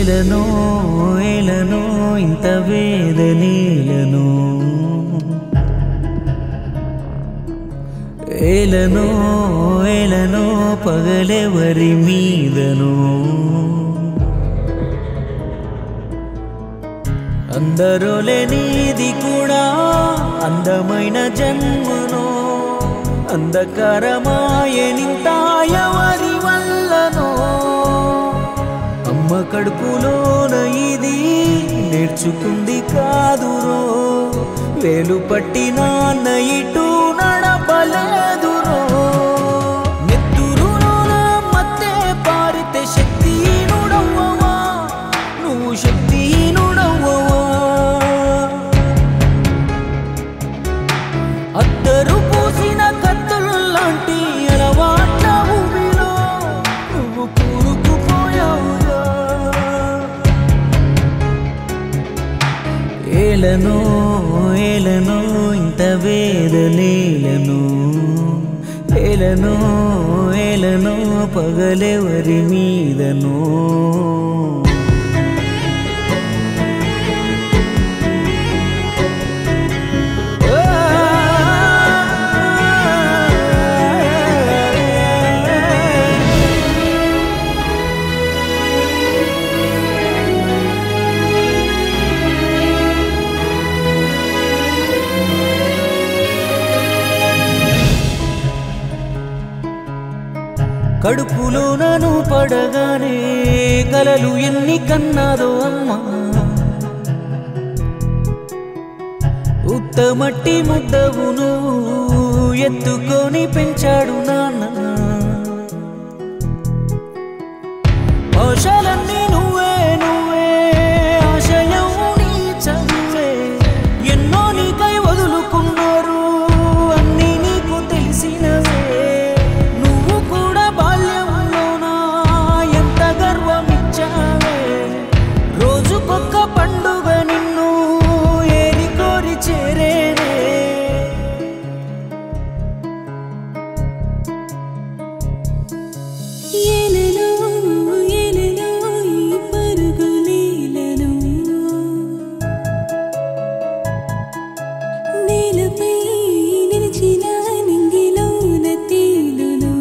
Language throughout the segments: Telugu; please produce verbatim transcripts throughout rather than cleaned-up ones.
ఏలనో ఏలనో ఇంత వేదనేలనో ఏలనో ఏలనో పగలెవరి మీదనో అందరోలే నీది కూడా అందమైన జన్మనో అంధకారమాయనింత ఎవరి వల్లనో అమ్మ కడుపులోన ఇది నేర్చుకుంది కాదురో వేలు పట్టి నాన్న ఇటు నడపలేదురో నెత్తురులోన మత్తే పారితే శక్తిహీనుడవ్వవా నువ్వు శక్తిహీనుడవ్వవా అద్దరు పూసిన కత్తుల్లాంటి అలవాట్ల ఊబిలో నువ్వు కూరుకుపోయావురా ఏలనో ఏలనో ఇంత వేదనేలనో ఏలనో ఏలనో పగలెవరి మీదనో కడుపులో నన్ను పడగానే కలలు ఎన్ని కన్నాదో అమ్మ ఉత్తమట్టి ముద్దవు నువ్వు ఎత్తుకొని పెంచాడు నాన్న ఆశలన్నీ నువ్వే నువ్వే ఆశయం నీ చదువే ఎన్నో నీకై వదులుకున్నారు అన్నీ నీకు తెలిసినవే రోజుకొక్క పండుగ నిన్ను ఏరి కోరి చేరేనే ఏలనో ఏలనో ఈ పరుగులేలను నేలపై నిలిచిన నింగిలోన తేలును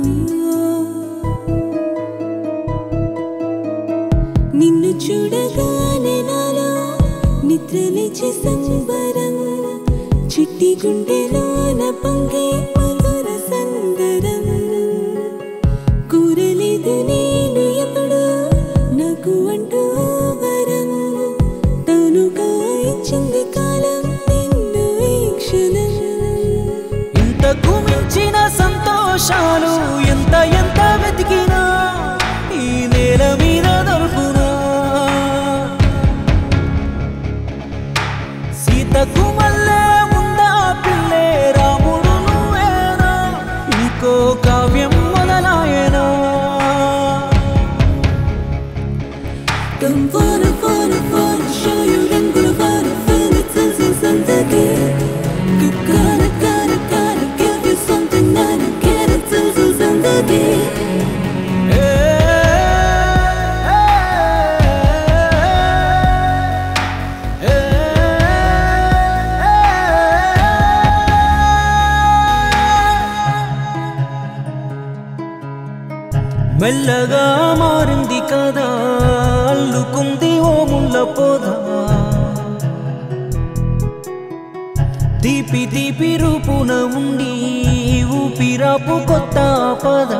నిన్ను చూడగానే నాలో నిద్రలేచే సంబరం చిట్టి గుండెలోన పొంగే మధుర సందరం కూరలేదు నేను ఎప్పుడు నాకు అంటూ వరం తానుగా ఇచ్చింది కాలం నిన్ను ఈ క్షణం ఇంతకు మించిన సంతోషాలు ఎంత ఎంత వెతికినా ఈ నేల మీద దొరుకునా సీతకు మల్లె ముందా పిల్లే రాముడు నువ్వేనా ఇంకో కావ్యం మొదలాయనా Come for it, for it, for it, show you రంగుల వారు feel it, sense it, సంతకి gotta, gotta, gotta give you something I don't get it, sense it, సంతకి మెల్లగా మారింది కదా అల్లుకుంది ఓ ముళ్ళ పొద తీపి తీపి రూపున ఉండి ఊపిరాపు కొత్త పద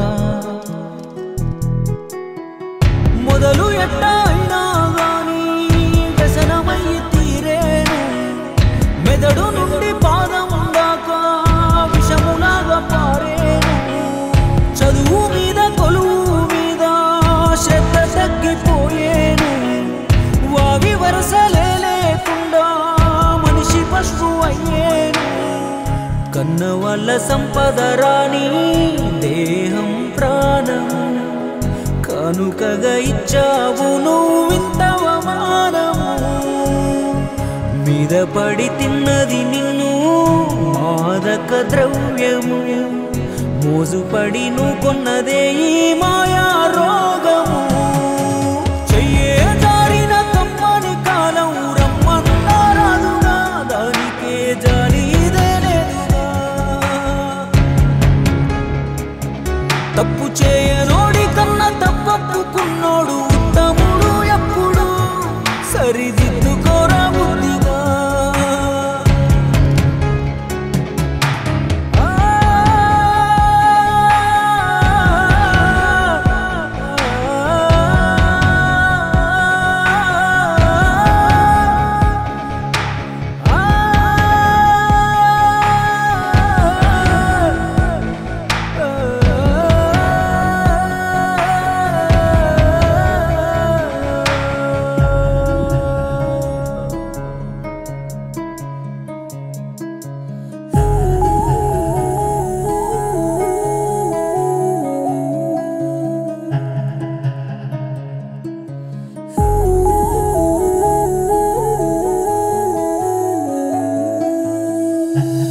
మొదలు ఎట్టా అయినా గాని వ్యసనమయ్యి తీరేను మెదడు నుండి పాదం దాకా విషములాగా పారేను చదువు మీద కొలువు మీద శ్రద్ధ తగ్గిపోయేను వావి వరసలే లేకుండా మనిషి పశువు అయ్యేను కన్న వాళ్ళ సంపద రాని దేహం ప్రాణం కానుకగా ఇచ్చావు నువ్వింత అవమానము మీద పడి తిన్నది నిన్ను మాదక ద్రవ్యము మోజుపడి నువ్వు కొన్నదే ఈ మాయా రోగము చెయ్యే you.